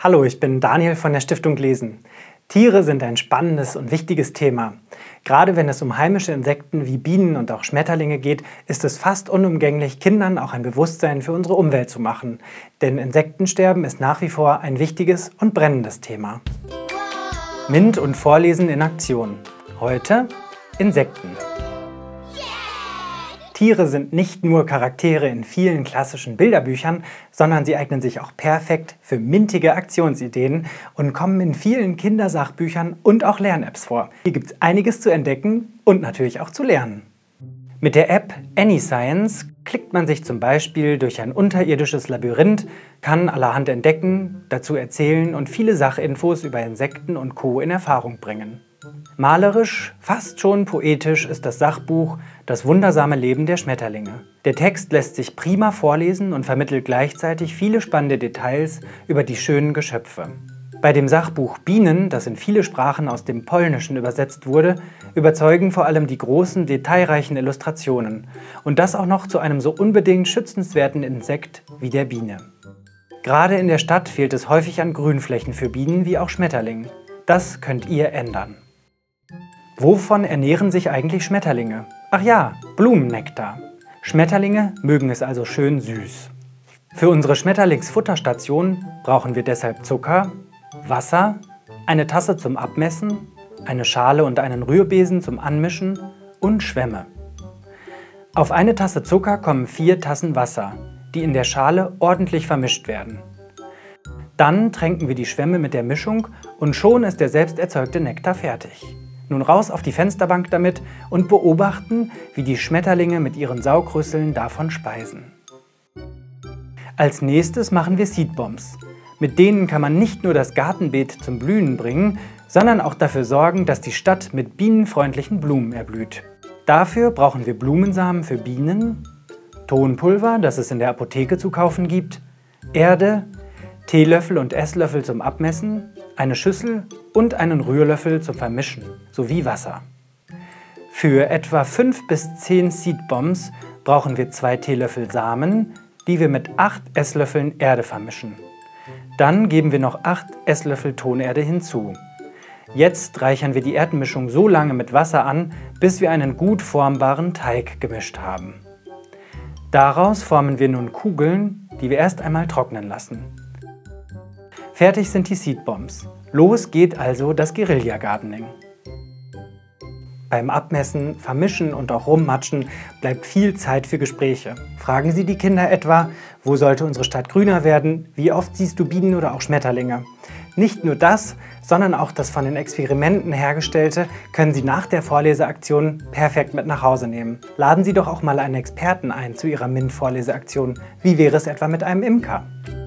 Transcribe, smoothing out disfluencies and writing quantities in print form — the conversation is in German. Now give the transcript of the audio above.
Hallo, ich bin Daniel von der Stiftung Lesen. Tiere sind ein spannendes und wichtiges Thema. Gerade wenn es um heimische Insekten wie Bienen und auch Schmetterlinge geht, ist es fast unumgänglich, Kindern auch ein Bewusstsein für unsere Umwelt zu machen. Denn Insektensterben ist nach wie vor ein wichtiges und brennendes Thema. MINT und Vorlesen in Aktion. Heute Insekten. Tiere sind nicht nur Charaktere in vielen klassischen Bilderbüchern, sondern sie eignen sich auch perfekt für mintige Aktionsideen und kommen in vielen Kindersachbüchern und auch Lern-Apps vor. Hier gibt es einiges zu entdecken und natürlich auch zu lernen. Mit der App AnyScience klickt man sich zum Beispiel durch ein unterirdisches Labyrinth, kann allerhand entdecken, dazu erzählen und viele Sachinfos über Insekten und Co. in Erfahrung bringen. Malerisch, fast schon poetisch ist das Sachbuch Das wundersame Leben der Schmetterlinge. Der Text lässt sich prima vorlesen und vermittelt gleichzeitig viele spannende Details über die schönen Geschöpfe. Bei dem Sachbuch Bienen, das in viele Sprachen aus dem Polnischen übersetzt wurde, überzeugen vor allem die großen, detailreichen Illustrationen. Und das auch noch zu einem so unbedingt schützenswerten Insekt wie der Biene. Gerade in der Stadt fehlt es häufig an Grünflächen für Bienen wie auch Schmetterlingen. Das könnt ihr ändern. Wovon ernähren sich eigentlich Schmetterlinge? Ach ja, Blumennektar. Schmetterlinge mögen es also schön süß. Für unsere Schmetterlingsfutterstation brauchen wir deshalb Zucker, Wasser, eine Tasse zum Abmessen, eine Schale und einen Rührbesen zum Anmischen und Schwämme. Auf eine Tasse Zucker kommen 4 Tassen Wasser, die in der Schale ordentlich vermischt werden. Dann tränken wir die Schwämme mit der Mischung und schon ist der selbst erzeugte Nektar fertig. Nun raus auf die Fensterbank damit und beobachten, wie die Schmetterlinge mit ihren Saugrüsseln davon speisen. Als nächstes machen wir Seedbombs. Mit denen kann man nicht nur das Gartenbeet zum Blühen bringen, sondern auch dafür sorgen, dass die Stadt mit bienenfreundlichen Blumen erblüht. Dafür brauchen wir Blumensamen für Bienen, Tonpulver, das es in der Apotheke zu kaufen gibt, Erde, Teelöffel und Esslöffel zum Abmessen, eine Schüssel und einen Rührlöffel zum Vermischen sowie Wasser. Für etwa 5 bis 10 Seedbombs brauchen wir 2 Teelöffel Samen, die wir mit 8 Esslöffeln Erde vermischen. Dann geben wir noch 8 Esslöffel Tonerde hinzu. Jetzt reichern wir die Erdmischung so lange mit Wasser an, bis wir einen gut formbaren Teig gemischt haben. Daraus formen wir nun Kugeln, die wir erst einmal trocknen lassen. Fertig sind die Seedbombs. Los geht also das Guerilla-Gardening. Beim Abmessen, Vermischen und auch Rummatschen bleibt viel Zeit für Gespräche. Fragen Sie die Kinder etwa, wo sollte unsere Stadt grüner werden, wie oft siehst du Bienen oder auch Schmetterlinge. Nicht nur das, sondern auch das von den Experimenten hergestellte können Sie nach der Vorleseaktion perfekt mit nach Hause nehmen. Laden Sie doch auch mal einen Experten ein zu Ihrer MINT-Vorleseaktion. Wie wäre es etwa mit einem Imker?